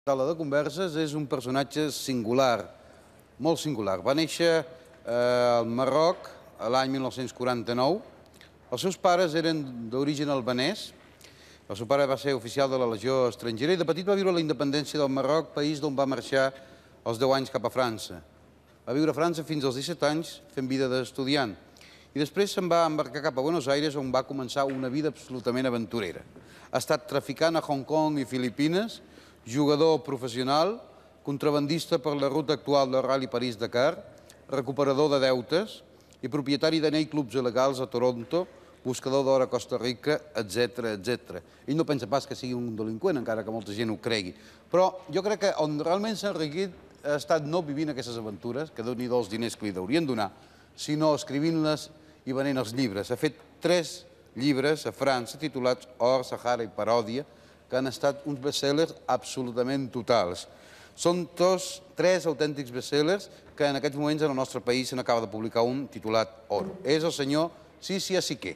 Taula de converses és un personatge singular, molt singular. Va néixer al Marroc l'any 1949. Els seus pares eren d'origen albanès. El seu pare va ser oficial de la Legió estrangera i de petit va viure la independència del Marroc, país d'on va marxar als 10 anys cap a França. Va viure a França fins als 17 anys fent vida d'estudiant. I després se'n va embarcar cap a Buenos Aires, on va començar una vida absolutament aventurera. Ha estat traficant a Hong Kong i Filipines, jugador professional, contrabandista per la ruta actual del Rally París-Dakar, recuperador de deutes i propietari de nightclubs il·legals a Toronto, buscador d'or a Costa Rica, etc. Ell no pensa pas que sigui un delinqüent, encara que molta gent ho cregui. Però jo crec que on realment s'ha enriquit ha estat no vivint aquestes aventures, que doni-do els diners que li haurien donar, sinó escrivint-les i venent els llibres. Ha fet 3 llibres a França titulats Or, Sahara i Paròdia, que han estat uns bestsellers absolutament totals. Són 3 autèntics bestsellers que en aquests moments en el nostre país se n'acaba de publicar un titulat Oro. És el senyor Sisi Asiqué.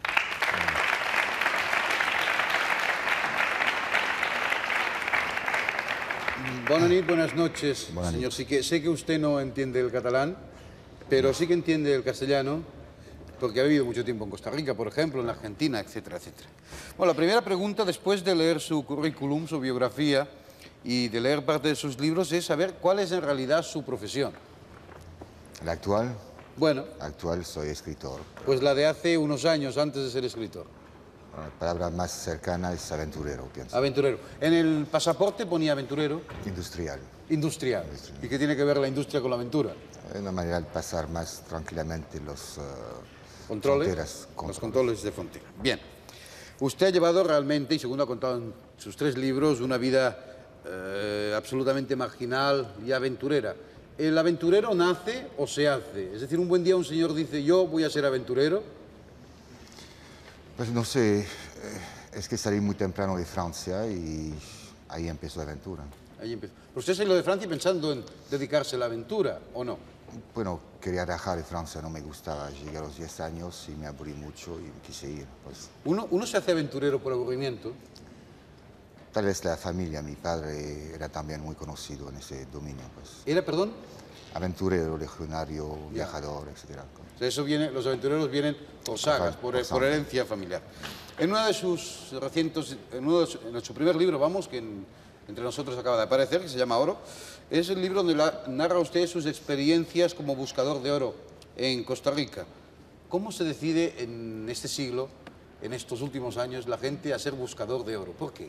Buenas noches, buenas noches, señor Siqué. Sé que usted no entiende el catalán, pero sí que entiende el castellano, porque ha vivido mucho tiempo en Costa Rica, por ejemplo, en la Argentina, etcétera. Bueno, la primera pregunta, después de leer su currículum, su biografía, y de leer parte de sus libros, es saber cuál es en realidad su profesión. ¿La actual? Bueno. Actual soy escritor. Pues la de hace unos años, antes de ser escritor. La palabra más cercana es aventurero, pienso. Aventurero. En el pasaporte ponía aventurero. Industrial. Industrial. ¿Y qué tiene que ver la industria con la aventura? Es una manera de pasar más tranquilamente los controles, los controles de frontera. Bien. Usted ha llevado realmente, y según ha contado en sus 3 libros, una vida absolutamente marginal y aventurera. ¿El aventurero nace o se hace? Es decir, un buen día un señor dice, yo voy a ser aventurero. Pues no sé, es que salí muy temprano de Francia y ahí empezó la aventura. Ahí empezó. ¿Pero usted salió de Francia pensando en dedicarse a la aventura o no? Bueno, quería dejar de Francia, no me gustaba. Llegué a los 10 años y me aburrí mucho y quise ir. Pues. ¿Uno se hace aventurero por aburrimiento? Tal vez la familia, mi padre era también muy conocido en ese dominio. Pues. ¿Era, perdón? Aventurero, legionario, viajador, etc. O sea, eso viene, los aventureros vienen por sagas, por herencia familiar. En una de sus recientes, en su primer libro, vamos, que entre nosotros acaba de aparecer, que se llama Oro, es el libro donde narra usted sus experiencias como buscador de oro en Costa Rica. ¿Cómo se decide en este siglo, en estos últimos años, la gente a ser buscador de oro? ¿Por qué?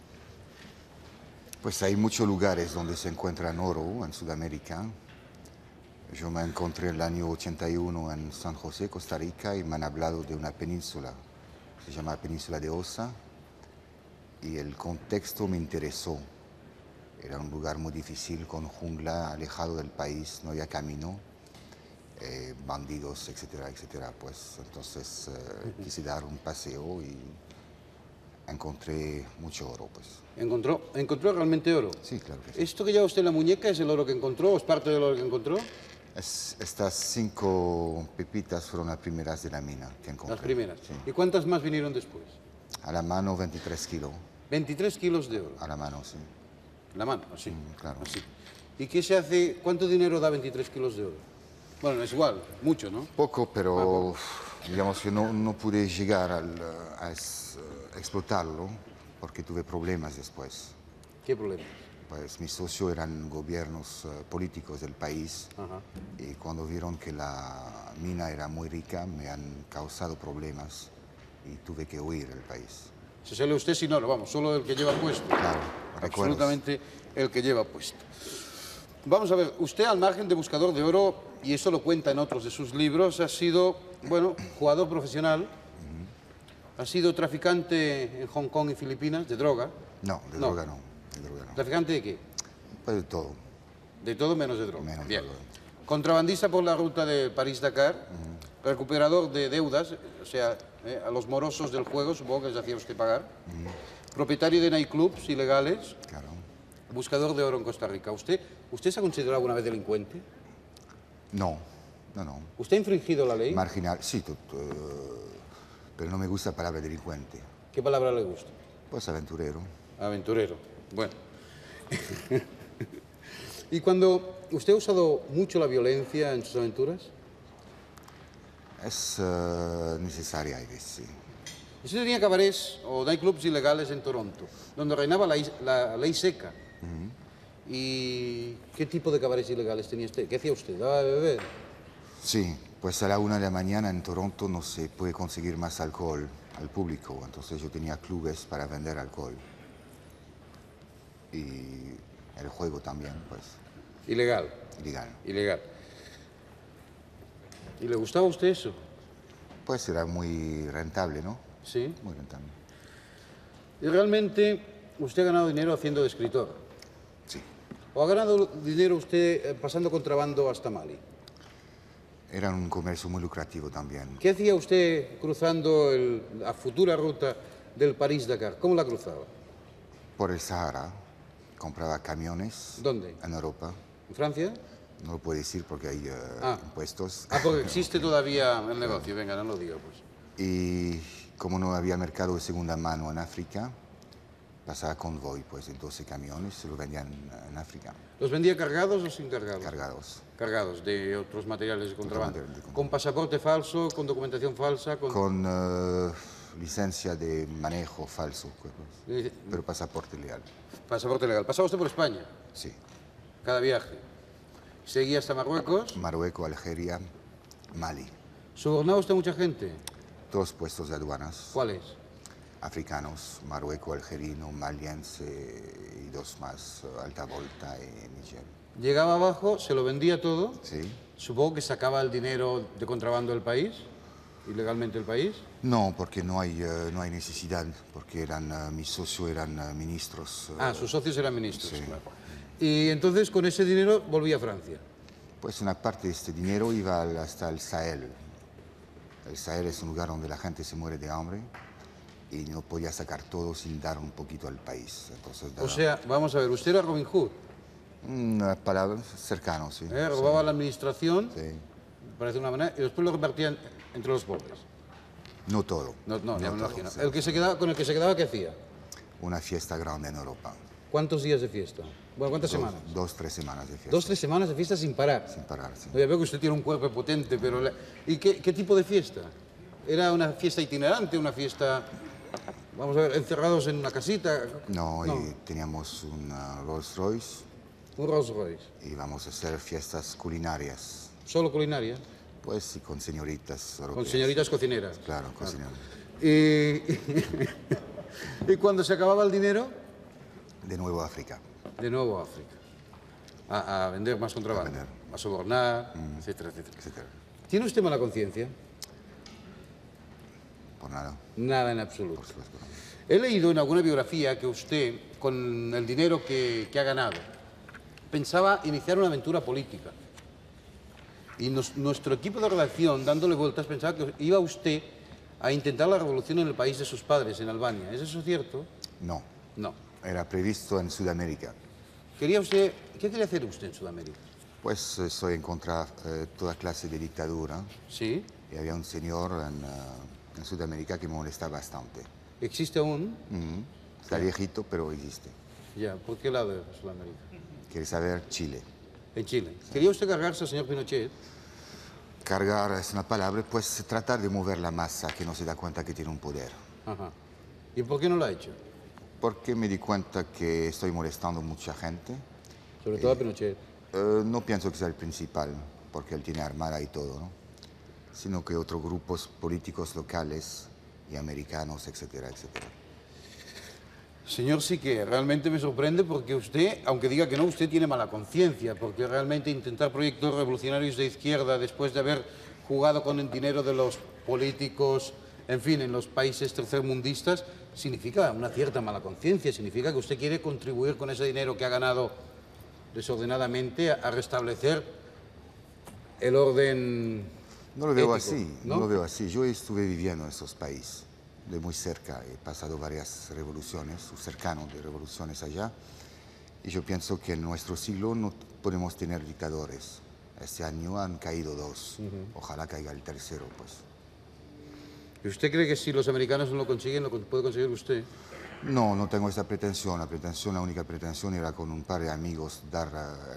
Pues hay muchos lugares donde se encuentran oro en Sudamérica. Yo me encontré en el año 81 en San José, Costa Rica, y me han hablado de una península, se llama Península de Osa, y el contexto me interesó. Era un lugar muy difícil, con jungla, alejado del país, no había camino, bandidos, etcétera. Pues entonces quise dar un paseo y encontré mucho oro, pues. ¿Encontró realmente oro? Sí, claro que sí. ¿Esto que lleva usted en la muñeca es el oro que encontró o es parte del oro que encontró? Estas 5 pepitas fueron las primeras de la mina que encontré. Las primeras. Sí. ¿Y cuántas más vinieron después? A la mano 23 kilos. 23 kilos de oro. A la mano, sí. La mano, así. Claro. Así. ¿Y qué se hace? ¿Cuánto dinero da 23 kilos de oro? Bueno, es igual, mucho, ¿no? Poco, pero digamos que no pude llegar a explotarlo porque tuve problemas después. ¿Qué problemas? Pues mis socios eran gobiernos políticos del país. Ajá. Y cuando vieron que la mina era muy rica me han causado problemas y tuve que huir del país. Se sale usted sin oro, vamos, solo el que lleva puesto. Claro, absolutamente el que lleva puesto. Vamos a ver, usted al margen de buscador de oro, y eso lo cuenta en otros de sus libros, ha sido, bueno, jugador profesional, ha sido traficante en Hong Kong y Filipinas de droga. No, de droga no. ¿Traficante de qué? Pues de todo. De todo menos de droga. Menos bien. de droga. Contrabandista por la ruta de París-Dakar, recuperador de deudas, o sea, a los morosos del juego, supongo que les hacía usted pagar, propietario de nightclubs ilegales, Claro. buscador de oro en Costa Rica. ¿Usted se ha considerado alguna vez delincuente? No. ¿Usted ha infringido la ley? Marginal, sí, pero no me gusta la palabra delincuente. ¿Qué palabra le gusta? Pues aventurero. Aventurero. Bueno. ¿Y cuando usted ha usado mucho la violencia en sus aventuras? Es necesaria a veces, sí. Usted tenía cabarets o nightclubs ilegales en Toronto, donde reinaba la ley seca. ¿Y qué tipo de cabarets ilegales tenía usted? ¿Qué hacía usted? ¿Daba de beber? Sí, pues a la 1 de la mañana en Toronto no se puede conseguir más alcohol al público, entonces yo tenía clubes para vender alcohol. Y el juego también, pues, Ilegal, ilegal. ilegal. ¿Y le gustaba a usted eso? Pues era muy rentable, ¿no? Sí. Muy rentable. ¿Y realmente usted ha ganado dinero haciendo de escritor? Sí. ¿O ha ganado dinero usted pasando contrabando hasta Mali? Era un comercio muy lucrativo también. ¿Qué hacía usted cruzando la futura ruta del París-Dakar? ¿Cómo la cruzaba? Por el Sahara, compraba camiones. ¿Dónde? En Europa. ¿En Francia? No lo puedo decir porque hay impuestos. Porque existe todavía el negocio. Venga, no lo diga, pues. Y como no había mercado de segunda mano en África, pasaba convoy, pues, en 12 camiones, se lo vendían en África, ¿Los vendía cargados o sin cargados? cargados. Cargados de otros materiales de contrabando. materiales de contrabando. ¿Con pasaporte falso, con documentación falsa? Con licencia de manejo falso, pues, pero pasaporte legal. Pasaporte legal. ¿Pasaba usted por España? Sí. Cada viaje. ¿Seguía hasta Marruecos? Marruecos, Algeria, Mali. ¿Sobornaba usted a mucha gente? 2 puestos de aduanas. ¿Cuáles? Africanos, Marruecos, algerino, maliense y 2 más, Alta Volta y Niger. Llegaba abajo, se lo vendía todo. Sí. Supongo que sacaba el dinero de contrabando del país, ilegalmente del país. No, porque no hay necesidad, porque mis socios eran ministros. Sus socios eran ministros, sí. claro. Y entonces con ese dinero volvía a Francia. Pues una parte de este dinero iba hasta el Sahel. El Sahel es un lugar donde la gente se muere de hambre y no podía sacar todo sin dar un poquito al país. Entonces, O sea, vamos a ver, usted era Robin Hood. una palabra cercano, sí. Robaba la administración, Sí. parece una manera, y después lo repartían entre los pobres. No todo. No, ya me todo, imagino. sí. El que se quedaba, con el que se quedaba, ¿qué hacía? Una fiesta grande en Europa. ¿Cuántos días de fiesta? Bueno, ¿cuántas semanas? 2, 3 semanas de fiesta. 2, 3 semanas de fiesta sin parar. Sin parar, sí. Oye, veo que usted tiene un cuerpo potente, pero... ¿Y qué tipo de fiesta? ¿Era una fiesta itinerante, una fiesta, vamos a ver, encerrados en una casita? No, y teníamos un Rolls Royce Un Rolls Royce. y íbamos a hacer fiestas culinarias. ¿Solo culinaria? Pues sí, con señoritas Con europeas. señoritas cocineras. Claro, cocineras. Y, y cuando se acababa el dinero, De nuevo a África. de nuevo a África. A vender más contrabando, vender. a sobornar, etcétera, etcétera. Etcétera. ¿Tiene usted mala conciencia? Por nada, Nada en absoluto. por supuesto. He leído en alguna biografía que usted, con el dinero que ha ganado, pensaba iniciar una aventura política. Y nuestro equipo de redacción, dándole vueltas, pensaba que iba usted a intentar la revolución en el país de sus padres, en Albania. ¿Es eso cierto? No, No. era previsto en Sudamérica. ¿Qué quería hacer usted en Sudamérica? Pues soy en contra de toda clase de dictadura Sí. y había un señor en Sudamérica que me molestaba bastante. ¿Existe aún? Está viejito, pero existe. Ya. ¿Por qué lado de Sudamérica? Quiere saber Chile. En Chile. ¿Quería usted cargarse al señor Pinochet? Cargar es una palabra, pues tratar de mover la masa que no se da cuenta que tiene un poder. Ajá. ¿Y por qué no lo ha hecho? Porque me di cuenta que estoy molestando a mucha gente. Sobre todo a Pinochet. No pienso que sea el principal, porque él tiene armada y todo, ¿no? Sino que otros grupos políticos locales y americanos, etcétera, etcétera. Señor Sique, realmente me sorprende porque usted, aunque diga que no, usted tiene mala conciencia, porque realmente intentar proyectos revolucionarios de izquierda después de haber jugado con el dinero de los políticos, en fin, en los países tercermundistas, significa una cierta mala conciencia, significa que usted quiere contribuir con ese dinero que ha ganado desordenadamente a restablecer el orden. No lo veo ético, así, ¿no? no lo veo así. Yo estuve viviendo en esos países de muy cerca, he pasado varias revoluciones, o cercano de revoluciones allá, y yo pienso que en nuestro siglo no podemos tener dictadores. Este año han caído 2, ojalá caiga el tercero, pues. ¿Y usted cree que si los americanos no lo consiguen, lo puede conseguir usted? No, no tengo esa pretensión. La única pretensión era con un par de amigos dar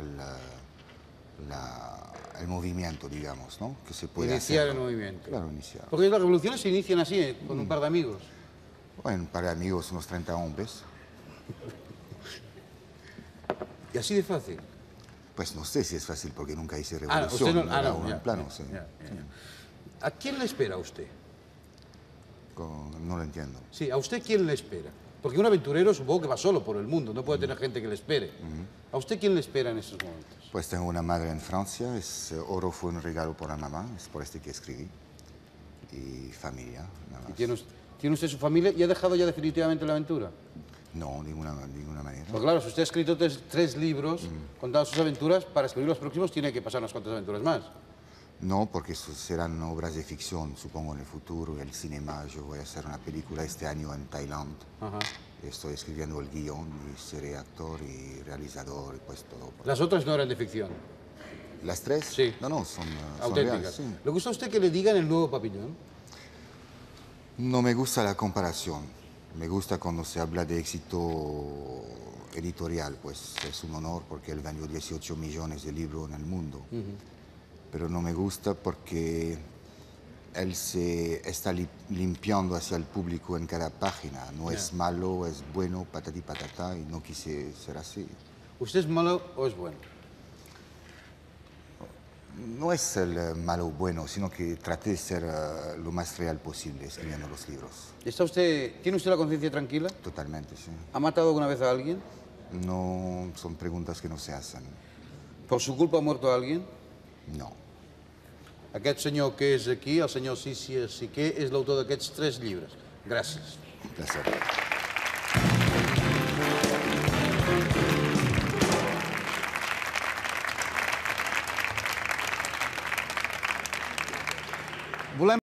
el movimiento, digamos, ¿no? Que se puede Iniciar hacerlo. el movimiento. Claro, iniciar. Porque las revoluciones se inician así, con un par de amigos. Bueno, un par de amigos, unos 30 hombres. Y así de fácil. Pues no sé si es fácil porque nunca hice Usted revolución. no, Era no, un ya, plano, ya, sí. ya, ya. ¿A quién le espera a usted? No lo entiendo. Sí, ¿a usted quién le espera? Porque un aventurero supongo que va solo por el mundo, no puede tener gente que le espere. ¿A usted quién le espera en esos momentos? Pues tengo una madre en Francia, Oro fue un regalo por la mamá, es por este que escribí. Y familia, nada ¿Y más. tiene usted su familia y ha dejado ya definitivamente la aventura? No, de ninguna manera. Pues claro, si usted ha escrito tres libros contando sus aventuras, para escribir los próximos tiene que pasar unas cuantas aventuras más. No, porque serán obras de ficción, supongo, en el futuro, el cinema. Yo voy a hacer una película este año en Tailandia. Ajá. Estoy escribiendo el guión y seré actor y realizador y pues todo. Las otras no eran de ficción, ¿Las tres? Sí. No, son auténticas. reales, sí. ¿Le gusta a usted que le digan el nuevo pabellón? No me gusta la comparación. Me gusta cuando se habla de éxito editorial, pues es un honor porque él vendió 18 millones de libros en el mundo. Pero no me gusta porque él se está limpiando hacia el público en cada página. No es malo, es bueno, patati patata, y no quise ser así. ¿Usted es malo o es bueno? No es el malo bueno, sino que traté de ser lo más real posible escribiendo los libros. ¿Tiene usted la conciencia tranquila? Totalmente, sí. ¿Ha matado alguna vez a alguien? No son preguntas que no se hacen. ¿Por su culpa ha muerto a alguien? No. Aquest senyor que és aquí, el senyor Sissi Siquer, és l'autor d'aquests 3 llibres. Gràcies. Un placer. Volem